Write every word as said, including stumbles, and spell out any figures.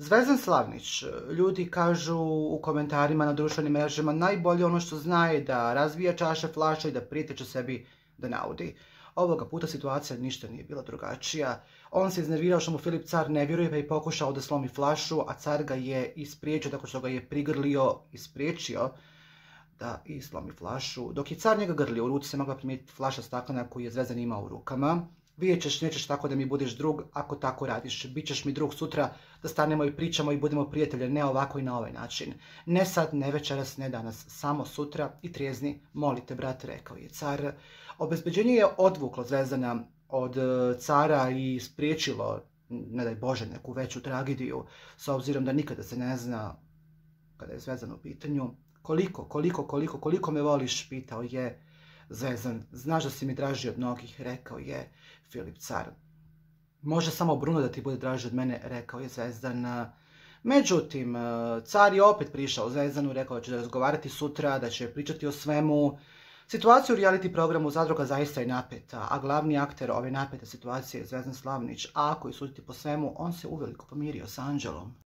Zvezdan Slavnić, ljudi kažu u komentarima na društvenim mrežama najbolje ono što zna je da razbija čaše, flaše i da prijeteče sebi da naudi. Ovoga puta situacija ništa nije bila drugačija. On se iznervirao što mu Filip Car ne vjeruje pa je pokušao da slomi flašu, a Car ga je ispriječio tako što ga je prigrlio i spriječio da i slomi flašu. Dok je Car njega grlio, u ruci se mogla primijetiti flaša staklena koju je Zvezdan imao u rukama. Vidjet ćeš, nećeš tako da mi budeš drug ako tako radiš. Bićeš mi drug sutra da stanemo i pričamo i budemo prijatelje, ne ovako i na ovaj način. Ne sad, ne večeras, ne danas, samo sutra i trijezni, molite brate, rekao je Car. Obezbeđenje je odvuklo Zvezdana od Cara i spriječilo, ne daj Bože, neku veću tragediju, s obzirom da nikada se ne zna kada je Zvezdan u pitanju. Koliko, koliko, koliko, koliko me voliš, pitao je Zvezdan. Znaš da si mi draži od mnogih, rekao je Filip Car. Može samo Bruno da ti bude draži od mene, rekao je Zvezdan. Međutim, Car je opet prišao Zvezdanu, rekao da će razgovarati sutra, da će pričati o svemu. Situacija u reality programu Zadruga zaista je napeta, a glavni akter ove napete situacije je Zvezdan Slavnić, a ako je suditi po svemu, on se uveliko pomirio s Anđelom.